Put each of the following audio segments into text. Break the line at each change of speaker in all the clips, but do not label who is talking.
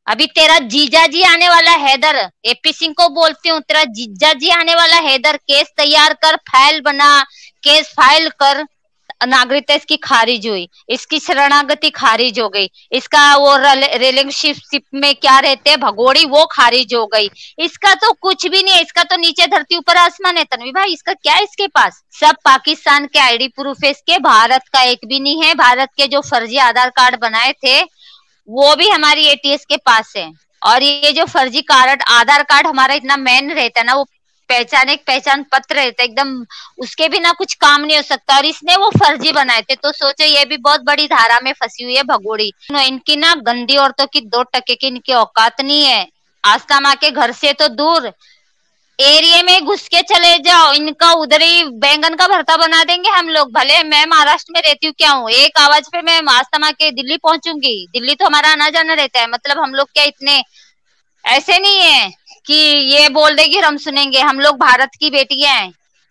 अभी तेरा जीजा जी आने वाला हैदर, एपी सिंह को बोलती हूँ, तेरा जीजा जी आने वाला हैदर, केस तैयार कर, फाइल बना, केस फाइल कर। नागरिकता इसकी खारिज हुई, इसकी शरणागति खारिज हो गई, इसका वो रिलेशनशिप में क्या रहते हैं भगोड़ी वो खारिज हो गई। इसका तो कुछ भी नहीं है, इसका तो नीचे धरती ऊपर आसमान है तन्वी भाई, इसका क्या है इसके पास? सब पाकिस्तान के आईडी प्रूफ है इसके, भारत का एक भी नहीं है। भारत के जो फर्जी आधार कार्ड बनाए थे वो भी हमारी एटीएस के पास है। और ये जो फर्जी कार्ड आधार कार्ड हमारा इतना मेन रहता है ना, वो पहचान, एक पहचान पत्र रहता है एकदम, उसके बिना कुछ काम नहीं हो सकता, और इसने वो फर्जी बनाए थे। तो सोचो ये भी बहुत बड़ी धारा में फंसी हुई है भगोड़ी। इनकी ना गंदी औरतों की 2 टके की इनकी औकात नहीं है। आस्था माँ के घर से तो दूर एरिया में घुस के चले जाओ, इनका उधर ही बैंगन का भरता बना देंगे हम लोग। भले मैं महाराष्ट्र में रहती हूँ, क्या हूँ, एक आवाज पे मैं आस्था के दिल्ली पहुंचूंगी। दिल्ली तो हमारा आना जाना रहता है, मतलब हम लोग क्या इतने ऐसे नहीं है कि ये बोल देगी हम सुनेंगे। हम लोग भारत की बेटियां हैं।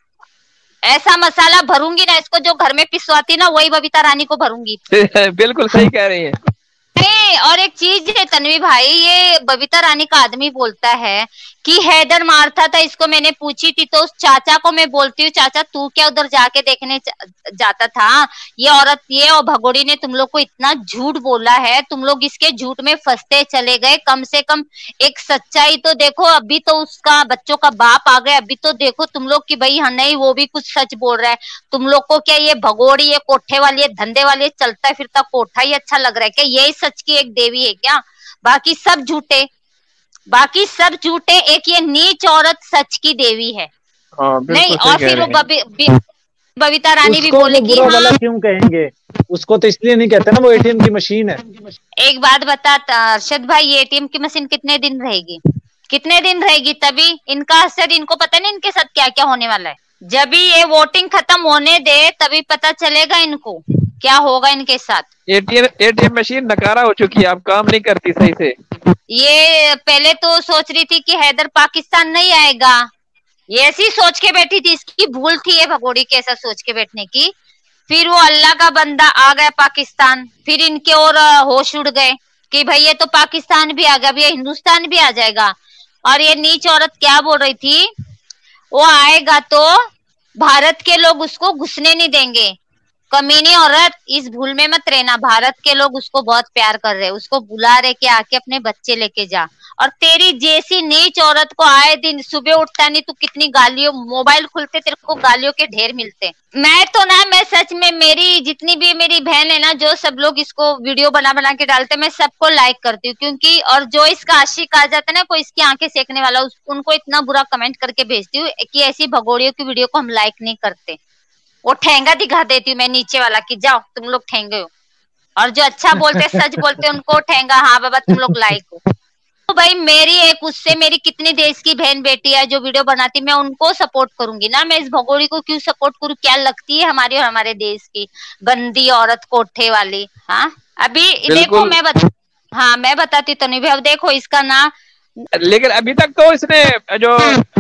ऐसा मसाला भरूंगी ना इसको, जो घर में पिसवाती ना वही बबीता रानी को भरूंगी।
बिल्कुल सही कह रही है।
और एक चीज है तन्वी भाई, ये बबीता रानी का आदमी बोलता है कि हैदर मारता था इसको। मैंने पूछी थी तो उस चाचा को मैं बोलती हूँ, चाचा तू क्या उधर जाके देखने जाता था? ये औरत, ये और भगोड़ी ने तुम लोग को इतना झूठ बोला है, तुम लोग इसके झूठ में फंसते चले गए। कम से कम एक सच्चाई तो देखो। अभी तो उसका बच्चों का बाप आ गया, अभी तो देखो तुम लोग की भाई हाँ नहीं वो भी कुछ सच बोल रहा है। तुम लोग को क्या ये भगोड़ी, ये कोठे वाली, ये धंधे वाली, चलता फिरता कोठा ही अच्छा लग रहा है क्या? यही सच की एक देवी है क्या? बाकी सब झूठे, बाकी सब झूठे, एक ये नीच औरत सच की देवी है। नहीं, और फिर वो बबीता रानी भी बोलेगी
बुरा भला क्यों कहेंगे उसको? तो इसलिए नहीं कहते ना वो एटीएम की मशीन है।
एक बात बता अरशद भाई, ये एटीएम की मशीन कितने दिन रहेगी? कितने दिन रहेगी? तभी इनका असर, इनको पता नहीं इनके साथ क्या क्या होने वाला है। जब भी ये वोटिंग खत्म होने दे तभी पता चलेगा इनको क्या होगा इनके साथ।
एटीएम मशीन नकारा हो चुकी है, अब काम नहीं करती सही से।
ये पहले तो सोच रही थी कि हैदर पाकिस्तान नहीं आएगा, ये ऐसी सोच के बैठी थी। इसकी भूल थी ये भगोड़ी के ऐसा सोच के बैठने की। फिर वो अल्लाह का बंदा आ गया पाकिस्तान, फिर इनके और होश उड़ गए कि भाई ये तो पाकिस्तान भी आ गया, भैया हिंदुस्तान भी आ जाएगा। और ये नीच औरत क्या बोल रही थी, वो आएगा तो भारत के लोग उसको घुसने नहीं देंगे। कमीनी औरत, इस भूल में मत रहना, भारत के लोग उसको बहुत प्यार कर रहे हैं, उसको बुला रहे कि आके अपने बच्चे लेके जा। और तेरी जैसी नीच औरत को आए दिन सुबह उठता नहीं तू कितनी गालियों, मोबाइल खुलते तेरे को गालियों के ढेर मिलते। मैं तो ना, मैं सच में, मेरी जितनी भी मेरी बहन है ना, जो सब लोग इसको वीडियो बना बना के डालते, मैं सबको लाइक करती हूँ। क्योंकि और जो इसका आशिक आ जाता है ना, कोई इसकी आंखें सेकने वाला, उनको इतना बुरा कमेंट करके भेजती हूँ कि ऐसी भगोड़ियों की वीडियो को हम लाइक नहीं करते। वो ठेंगा दिखा देती हूँ मैं नीचे वाला कि जाओ तुम लोग ठेंगे हो। और जो अच्छा बोलते सच बोलते उनको ठेंगा, हाँ बाबा तुम लोग लायक हो। तो भाई मेरी एक, उससे मेरी कितनी देश की बहन बेटी है जो वीडियो बनाती, मैं उनको सपोर्ट करूंगी ना। मैं इस भगोड़ी को क्यों सपोर्ट करूँ? क्या लगती है हमारी और हमारे देश की गंदी औरत कोठे वाली। हाँ अभी देखो मैं बताती तो नहीं भाई। अब देखो इसका ना,
लेकिन अभी तक तो इसने जो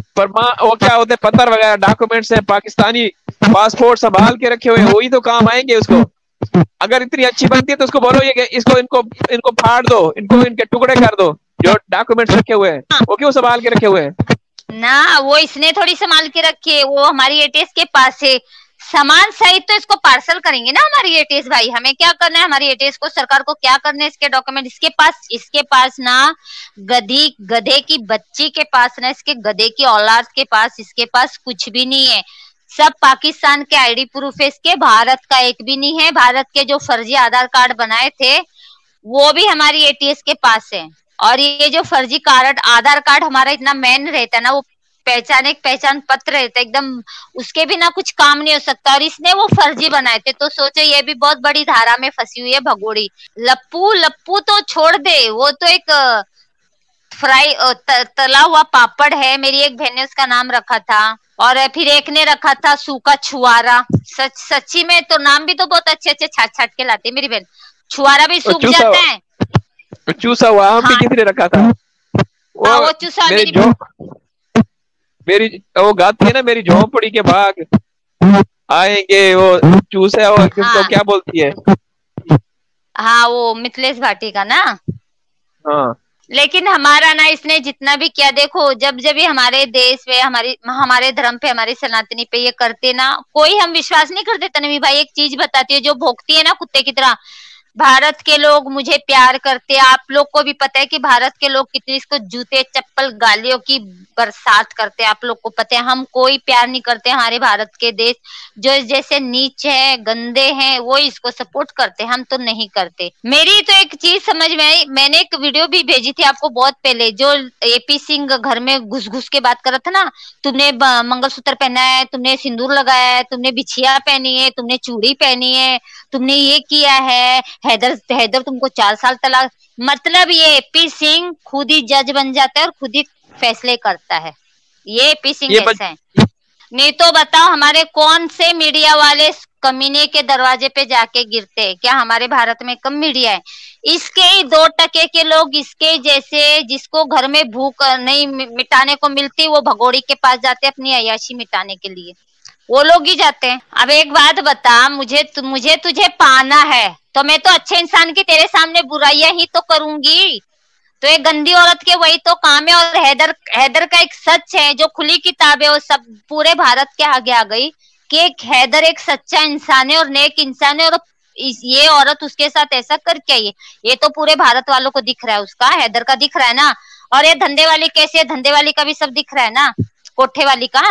वो क्या होते पत्थर वगैरह डॉक्यूमेंट्स है, पाकिस्तानी पासपोर्ट संभाल के रखे हुए, वही तो काम आएंगे उसको। अगर इतनी अच्छी बनती है तो उसको बोलो ये इसको इनको फाड़ दो, इनको इनके टुकड़े कर दो। जो डॉक्यूमेंट्स रखे हुए हैं वो क्यों संभाल के रखे हुए हैं
ना? वो इसने थोड़ी संभाल के रखे, वो हमारी एटीएस के पास है। सामान सहित तो इसको पार्सल करेंगे ना हमारी एटीएस भाई। हमें क्या करना है, हमारी एटीएस को, सरकार को क्या करना है? इसके डॉक्यूमेंट इसके पास ना, गधे की बच्ची के पास ना, इसके गधे की औलाद के पास, इसके पास कुछ भी नहीं है। सब पाकिस्तान के आईडी प्रूफ है इसके, भारत का एक भी नहीं है। भारत के जो फर्जी आधार कार्ड बनाए थे वो भी हमारी एटीएस के पास है। और ये जो फर्जी कार्ड आधार कार्ड हमारा इतना मेन रहता है ना, वो पहचान, एक पहचान पत्र रहता है एकदम, उसके बिना कुछ काम नहीं हो सकता। और इसने वो फर्जी बनाए थे। तो सोचो ये भी बहुत बड़ी धारा में फंसी हुई है भगोड़ी। लप्पू तो छोड़ दे, वो तो एक फ्राई तला हुआ पापड़ है। मेरी एक बहन ने उसका नाम रखा था, और फिर एक ने रखा था सूखा छुआरा। सच्ची में तो नाम भी तो बहुत अच्छे अच्छे छाट छाट के लाती है मेरी बहन। छुआरा भी सूख जाता है।
चूसा हुआ आम भी किसी ने रखा था।
वो चूसा
मेरी वो गाती है ना, मेरी झोंपड़ी के भाग आएंगे, वो चूसा वो किसको क्या बोलती है?
हाँ वो मिथिलेश भाटी का ना।
हाँ
लेकिन हमारा ना इसने जितना भी किया, देखो जब जब भी हमारे देश पे, हमारे धर्म पे, हमारी सनातनी पे ये करते ना, कोई हम विश्वास नहीं करते। तन्वी भाई एक चीज बताती है, जो भोंकती है ना कुत्ते की तरह, भारत के लोग मुझे प्यार करते, आप लोग को भी पता है कि भारत के लोग कितनी इसको जूते चप्पल गालियों की बरसात करते हैं, आप लोग को पता है। हम कोई प्यार नहीं करते हमारे भारत के देश, जो जैसे नीच है, गंदे हैं, वो इसको सपोर्ट करते, हम तो नहीं करते। मेरी तो एक चीज समझ में आई, मैंने एक वीडियो भी भेजी थी आपको बहुत पहले, जो एपी सिंह घर में घुस घुस के बात कर रहा था ना, तुमने मंगलसूत्र पहना है, तुमने सिंदूर लगाया है, तुमने बिछिया पहनी है, तुमने चूड़ी पहनी है, तुमने ये किया है, हैदर हैदर तुमको 4 साल तलाक। मतलब ये एपी सिंह खुद ही जज बन जाता है और खुद ही फैसले करता है, ये एपी सिंह ऐसा है। नहीं तो बताओ हमारे कौन से मीडिया वाले कमीने के दरवाजे पे जाके गिरते हैं? क्या हमारे भारत में कम मीडिया है? इसके ही 2% के लोग, इसके जैसे जिसको घर में भूख नहीं मिटाने को मिलती, वो भगोड़ी के पास जाते अपनी अय्याशी मिटाने के लिए, वो लोग ही जाते हैं। अब एक बात बता, मुझे तुझे पाना है तो मैं तो अच्छे इंसान की तेरे सामने बुराइयां ही तो करूंगी। तो एक गंदी औरत के वही तो काम है। और हैदर का एक सच है जो खुली किताब है, वो सब पूरे भारत के आगे आ गई कि एक हैदर एक सच्चा इंसान है और नेक इंसान है, और ये औरत उसके साथ ऐसा कर क्या, ये तो पूरे भारत वालों को दिख रहा है, उसका हैदर का दिख रहा है ना। और ये धंधे वाली कैसे है, धंधे वाली का भी सब दिख रहा है ना, कोठे वाली का।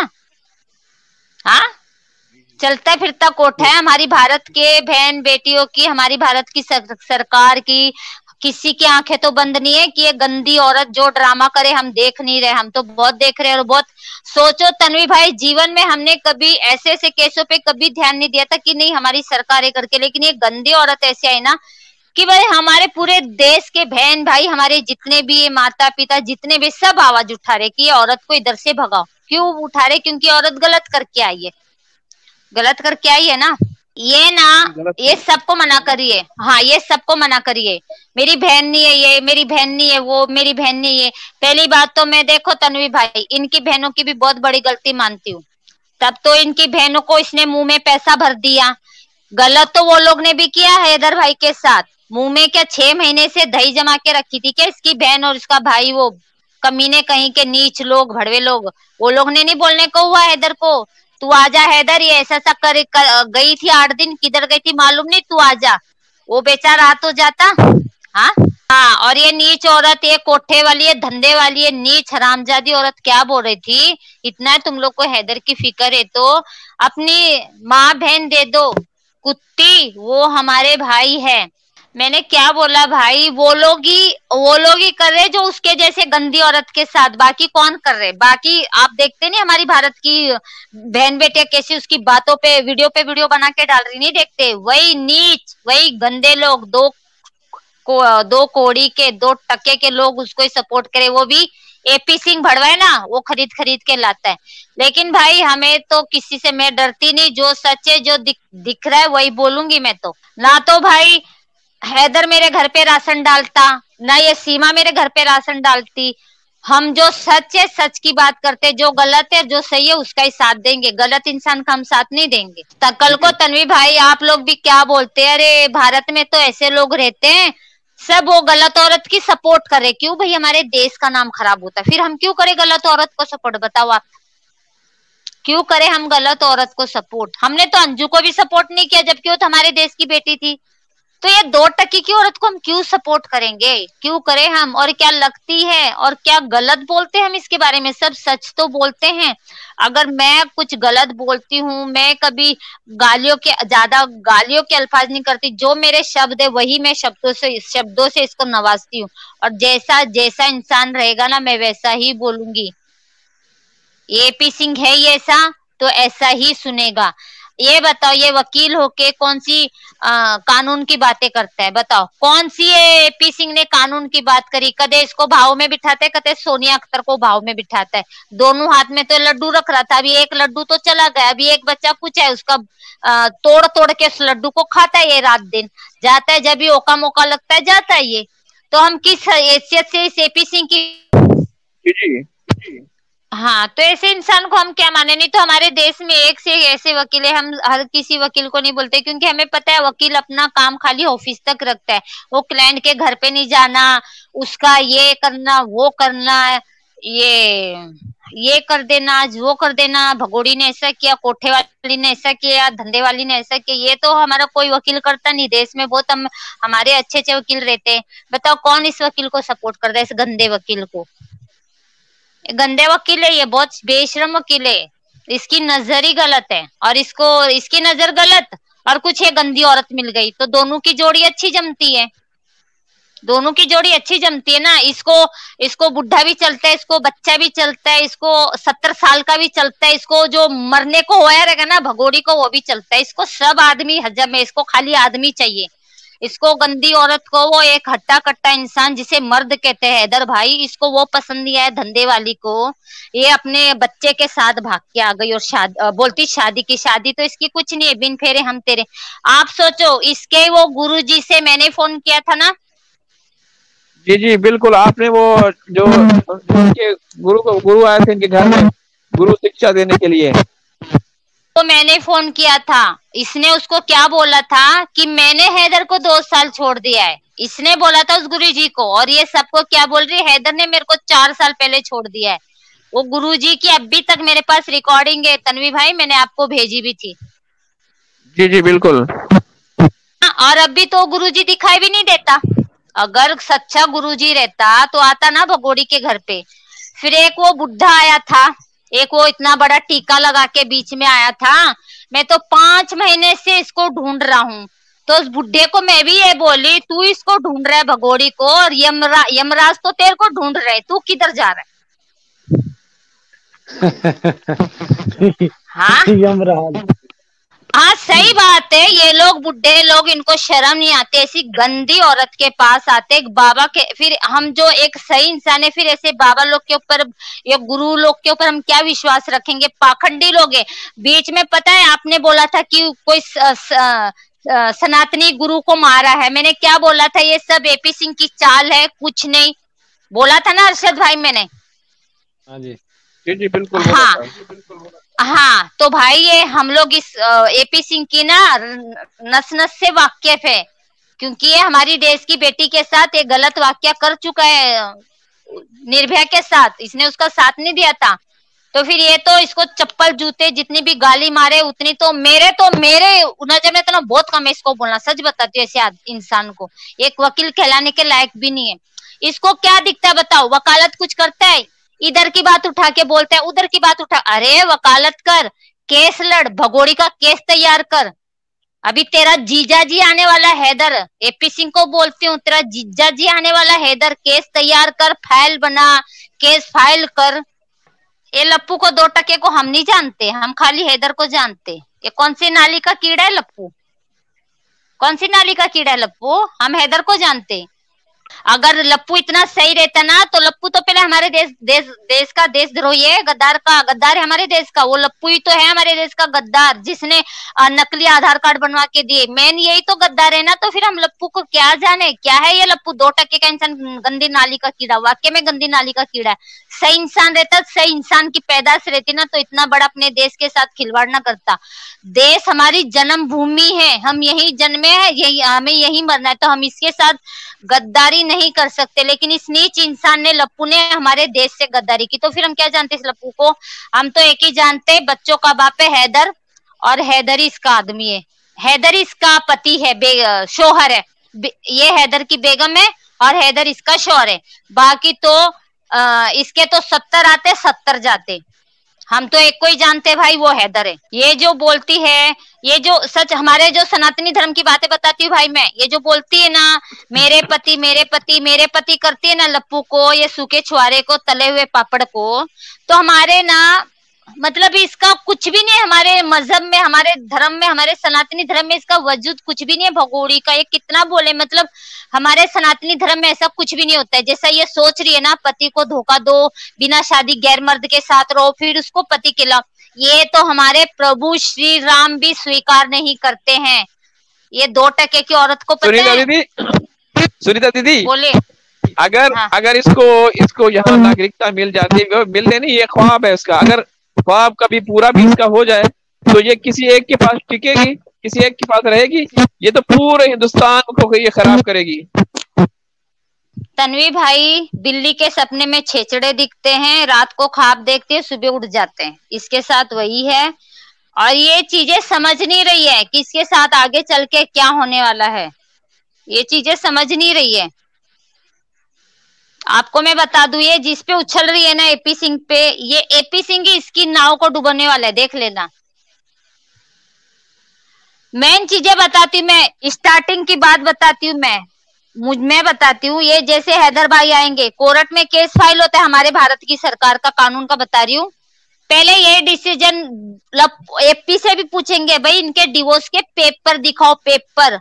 हाँ, चलता फिरता कोठा है हमारी भारत के बहन बेटियों की, हमारी भारत की सरकार की। किसी की आंखें तो बंद नहीं है कि ये गंदी औरत जो ड्रामा करे हम देख नहीं रहे, हम तो बहुत देख रहे हैं। और बहुत सोचो तन्वी भाई, जीवन में हमने कभी ऐसे ऐसे केसों पे कभी ध्यान नहीं दिया था कि नहीं हमारी सरकार करके, लेकिन ये गंदी औरत ऐसे आई ना कि भाई हमारे पूरे देश के बहन भाई, हमारे जितने भी माता पिता जितने भी, सब आवाज उठा रहे कि ये औरत को इधर से भगाओ। क्यों उठा रहे? क्योंकि औरत गलत करके आई है, गलत करके आई है ना। ये ना, ये सबको मना करिए, हाँ ये सबको मना करिए, मेरी बहन नहीं है ये, मेरी बहन नहीं है वो, मेरी बहन नहीं है। पहली बात तो मैं, देखो तन्वी भाई, इनकी बहनों की भी बहुत बड़ी गलती मानती हूँ। तब तो इनकी बहनों को इसने मुंह में पैसा भर दिया, गलत तो वो लोग ने भी किया है हैदर भाई के साथ। मुंह में क्या 6 महीने से दही जमा के रखी थी क्या इसकी बहन और इसका भाई? वो कमीने कहीं के नीच लोग, भड़वे लोग, वो लोग ने नहीं बोलने को हुआ हैदर को तू आजा हैदर, ये ऐसा सा गई थी 8 दिन, किधर गई थी मालूम नहीं, तू आजा। वो बेचारा आ तो जाता। हाँ हाँ, और ये नीच औरत, ये कोठे वाली, ये धंधे वाली, ये नीच हरामजादी औरत क्या बोल रही थी? इतना तुम लोग को हैदर की फिक्र है तो अपनी माँ बहन दे दो, कुत्ती वो हमारे भाई है। मैंने क्या बोला भाई? वो लोग ही कर रहे जो उसके जैसे गंदी औरत के साथ, बाकी कौन कर रहे? बाकी आप देखते नहीं हमारी भारत की बहन बेटियां कैसी उसकी बातों पे वीडियो बना के डाल रही, नहीं देखते? वही नीच, वही गंदे लोग, दो कोड़ी के 2% के लोग उसको ही सपोर्ट करे, वो भी एपी सिंह भड़वा है ना, वो खरीद के लाता है। लेकिन भाई हमें तो किसी से मैं डरती नहीं, जो सच है जो दिख रहा है वही बोलूंगी मैं तो। ना तो भाई हैदर मेरे घर पे राशन डालता, ना ये सीमा मेरे घर पे राशन डालती। हम जो सच है सच की बात करते, जो गलत है जो सही है उसका ही साथ देंगे, गलत इंसान का हम साथ नहीं देंगे। कल को तन्वी भाई आप लोग भी क्या बोलते हैं, अरे भारत में तो ऐसे लोग रहते हैं सब वो गलत औरत की सपोर्ट करे। क्यों भाई? हमारे देश का नाम खराब होता है, फिर हम क्यों करें गलत औरत को सपोर्ट? बताओ आप, क्यों करें हम गलत औरत को सपोर्ट? हमने तो अंजू को भी सपोर्ट नहीं किया जबकि वो तो हमारे देश की बेटी थी। तो ये 2% की औरत को हम क्यों सपोर्ट करेंगे? क्यों करें हम? और क्या लगती है और क्या गलत बोलते हैं हम इसके बारे में? सब सच तो बोलते हैं। अगर मैं कुछ गलत बोलती हूँ, मैं कभी ज्यादा गालियों के अल्फाज नहीं करती, जो मेरे शब्द है वही मैं शब्दों से इसको नवाजती हूँ। और जैसा जैसा इंसान रहेगा ना मैं वैसा ही बोलूंगी। एपी सिंह है ये ऐसा तो ऐसा ही सुनेगा। ये बताओ, ये वकील होके कौन सी कानून की बातें करता है? बताओ कौन सी एपी सिंह ने कानून की बात करी? कदे इसको भाव में बिठाते, कदे सोनिया अख्तर को भाव में बिठाता है। दोनों हाथ में तो लड्डू रख रहा था, अभी एक लड्डू तो चला गया, अभी एक बच्चा कुछ है उसका तोड़ तोड़ के उस लड्डू को खाता है ये रात दिन, जाता है जब भी ओका मौका लगता है जाता है ये। तो हम किस हैसियत से इस एपी सिंह की हाँ, तो ऐसे इंसान को हम क्या माने? नहीं तो हमारे देश में एक से एक ऐसे वकील है, हम हर किसी वकील को नहीं बोलते, क्योंकि हमें पता है वकील अपना काम खाली ऑफिस तक रखता है, वो क्लाइंट के घर पे नहीं जाना, उसका ये करना वो करना, ये कर देना, आज वो कर देना, भगोड़ी ने ऐसा किया, कोठे वाली ने ऐसा किया, धंधे वाली ने ऐसा किया, ये तो हमारा कोई वकील करता नहीं। देश में बहुत हमारे अच्छे अच्छे वकील रहते हैं। बताओ कौन इस वकील को सपोर्ट करता है, इस गंदे वकील को? गंदे वकील है ये, बहुत बेशरम वकील है, इसकी नजर ही गलत है, और इसकी नजर गलत, और कुछ ये गंदी औरत मिल गई, तो दोनों की जोड़ी अच्छी जमती है, दोनों की जोड़ी अच्छी जमती है ना। इसको बुढ़ा भी चलता है, इसको बच्चा भी चलता है, इसको 70 साल का भी चलता है, इसको जो मरने को होया रहेगा ना भगोड़ी को वो भी चलता है, इसको सब आदमी हजम है, इसको खाली आदमी चाहिए। इसको गंदी औरत को, वो एक हट्टा कट्टा इंसान जिसे मर्द कहते हैं हैदर भाई, इसको वो पसंद नहीं आया धंधे वाली को, ये अपने बच्चे के साथ भाग के आ गई और बोलती शादी की। शादी तो इसकी कुछ नहीं है, बिन फेरे हम तेरे। आप सोचो, इसके वो गुरुजी से मैंने फोन किया था ना।
जी जी बिल्कुल, आपने वो जो उनके गुरु आए थे इनके घर में गुरु शिक्षा देने के लिए,
तो मैंने फोन किया था, इसने उसको क्या बोला था कि मैंने हैदर को 2 साल छोड़ दिया है, इसने बोला था उस गुरुजी को। और ये सबको क्या बोल रही है, हैदर ने मेरे को 4 साल पहले छोड़ दिया है। वो गुरुजी की अभी तक मेरे पास रिकॉर्डिंग है तन्वी भाई, मैंने आपको भेजी भी थी।
जी जी बिल्कुल।
और अभी तो गुरुजी दिखाई भी नहीं देता। अगर सच्चा गुरुजी रहता तो आता ना भगोड़ी के घर पे। फिर एक वो बुढ़ा आया था, एक वो इतना बड़ा टीका लगा के बीच में आया था, मैं तो 5 महीने से इसको ढूंढ रहा हूँ। तो उस बुढ़े को मैं भी ये बोली, तू इसको ढूंढ रहा है भगोड़ी को, और यमराज तो तेरे को ढूंढ रहे, तू किधर जा रहा है? हाँ
यमराज।
हाँ सही बात है, ये लोग बुढ़े लोग, इनको शर्म नहीं आती, ऐसी गंदी औरत के पास आते एक बाबा के। फिर हम जो एक सही इंसान है, फिर ऐसे बाबा लोग के ऊपर या गुरु लोग के ऊपर हम क्या विश्वास रखेंगे? पाखंडी लोग है। बीच में पता है आपने बोला था कि कोई सनातनी गुरु को मारा है, मैंने क्या बोला था? ये सब एपी सिंह की चाल है, कुछ नहीं बोला था ना अरशद भाई मैंने?
हाँ जी
जी बिल्कुल।
हाँ हाँ, तो भाई ये हम लोग इस एपी सिंह की ना नस नस से वाकिफ है, क्योंकि ये हमारी देश की बेटी के साथ एक गलत वाक्या कर चुका है, निर्भया के साथ, इसने उसका साथ नहीं दिया था। तो फिर ये तो इसको चप्पल जूते जितनी भी गाली मारे उतनी तो मेरे नजर में तो ना बहुत कम है इसको बोलना। सच बताती हूँ, ऐसे इंसान को एक वकील कहलाने के लायक भी नहीं है। इसको क्या दिखता है बताओ? वकालत कुछ करता है? इधर की बात उठा के बोलता है, उधर की बात उठा, अरे वकालत कर, केस लड़, भगोड़ी का केस तैयार कर। अभी तेरा जीजा जी आने वाला हैदर, एपी सिंह को बोलती हूँ, तेरा जीजा जी आने वाला हैदर, केस तैयार कर, फाइल बना, केस फाइल कर। ये लप्पू को 2 टके को हम नहीं जानते, हम खाली हैदर को जानते। ये कौन सी नाली का कीड़ा है लप्पू? कौन सी नाली का कीड़ा है लप्पू? हम हैदर को जानते। अगर लप्पू इतना सही रहता ना तो लप्पू तो पहले हमारे देश का देशद्रोही है, गद्दार है हमारे देश का। वो लप्पू ही तो है हमारे देश का गद्दार, जिसने नकली आधार कार्ड बनवा के दिए। मेन यही तो गद्दार है ना। तो फिर हम लप्पू को क्या जाने, क्या है ये लप्पू? 2 टके का इंसान, गंदी नाली का कीड़ा, वाकई में गंदी नाली का कीड़ा है। सही इंसान रहता, सही इंसान की पैदाश रहती ना, तो इतना बड़ा अपने देश के साथ खिलवाड़ ना करता। देश हमारी जन्म भूमि है, हम यही जन्मे हैं, यही हमें यही मरना है, तो हम इसके साथ गद्दारी नहीं कर सकते। लेकिन इस नीच इंसान ने, लप्पू ने हमारे देश से गद्दारी की। तो फिर हम क्या जानते इस लप्पू को? हम तो एक ही जानते, बच्चों का बाप है हैदर, और हैदर ही इसका आदमी है, हैदर इसका पति है, शोहर है। ये हैदर की बेगम है और हैदर इसका शोहर है। बाकी तो इसके तो 70 आते 70 जाते। हम तो एक को ही जानते भाई, वो हैदर है। ये जो बोलती है, ये जो सच हमारे जो सनातनी धर्म की बातें बताती हूँ भाई मैं, ये जो बोलती है ना मेरे पति मेरे पति मेरे पति करती है ना लप्पू को, ये सूखे छुआरे को, तले हुए पापड़ को, तो हमारे ना मतलब इसका कुछ भी नहीं है। हमारे मजहब में, हमारे धर्म में, हमारे सनातनी धर्म में इसका वजूद कुछ भी नहीं है भगोड़ी का। ये कितना बोले, मतलब हमारे सनातनी धर्म में ऐसा कुछ भी नहीं होता है। जैसा ये सोच रही है ना, पति को धोखा दो, बिना शादी गैर मर्द के साथ रहो, फिर उसको पति खिलाओ, ये तो हमारे प्रभु श्री राम भी स्वीकार नहीं करते हैं। ये 2 टके की औरत को पता है?
सुनीता दीदी
बोले
अगर
हाँ।
अगर इसको यहाँ नागरिकता मिल जाती है, मिलने नहीं, ये ख्वाब है उसका। अगर ख्वाब कभी पूरा भी इसका हो जाए तो ये किसी एक के पास टिकेगी, किसी एक के पास रहेगी, ये तो पूरे हिंदुस्तान को ये खराब करेगी।
तन्वी भाई, बिल्ली के सपने में छेचड़े दिखते हैं, रात को ख्वाब देखते हैं, सुबह उठ जाते हैं। इसके साथ वही है, और ये चीजें समझ नहीं रही है कि इसके साथ आगे चल के क्या होने वाला है। ये चीजें समझ नहीं रही है। आपको मैं बता दूं, ये जिस पे उछल रही है ना एपी सिंह पे, ये एपी सिंह ही इसकी नाव को डुबोने वाला है, देख लेना। मेन चीजें बताती हूँ मैं, स्टार्टिंग की बात बताती हूँ मैं बताती हूँ। ये जैसे हैदर भाई आएंगे, कोर्ट में केस फाइल होता है हमारे भारत की सरकार का, कानून का बता रही हूँ। पहले ये डिसीजन एपी से भी पूछेंगे, भाई इनके डिवोर्स के पेपर दिखाओ, पेपर,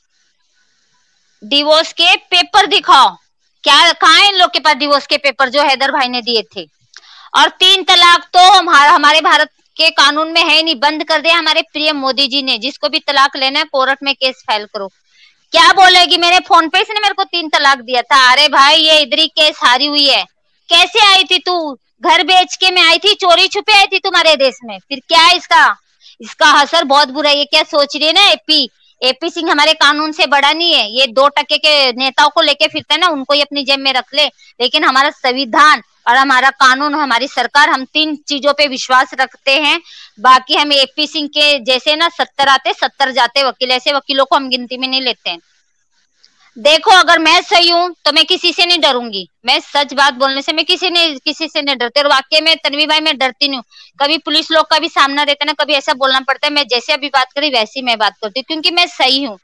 डिवोर्स के पेपर दिखाओ। क्या कहाँ है इन लोग के पास डिवोर्स के पेपर जो हैदर भाई ने दिए थे? और 3 तलाक तो हमारे भारत के कानून में है नहीं, बंद कर दिया हमारे प्रिय मोदी जी ने। जिसको भी तलाक लेना है कोर्ट में केस फाइल करो। क्या बोलेगी, मेरे फोन पे इसने मेरे को 3 तलाक दिया था। अरे भाई ये इधर ही केस हारी हुई है। कैसे आई थी तू? घर बेच के मैं आई थी, चोरी छुपे आई थी तुम्हारे देश में। फिर क्या इसका असर बहुत बुरा है। ये क्या सोच रही है ना एपी सिंह हमारे कानून से बड़ा नहीं है। ये 2% के नेताओं को लेके फिरता है ना, उनको ही अपनी जेब में रख ले। लेकिन हमारा संविधान और हमारा कानून, हमारी सरकार, हम 3 चीजों पे विश्वास रखते हैं। बाकी हम एपी सिंह के जैसे ना 70 आते 70 जाते वकील, ऐसे वकीलों को हम गिनती में नहीं लेते हैं। देखो अगर मैं सही हूं तो मैं किसी से नहीं डरूंगी। मैं सच बात बोलने से मैं किसी से नहीं डरती। और वाकई में तन्वी भाई मैं डरती नहीं हूँ। कभी पुलिस लोग का भी सामना रहता है ना, कभी ऐसा बोलना पड़ता है, मैं जैसे अभी बात करी वैसी मैं बात करती हूँ, क्योंकि मैं सही हूँ।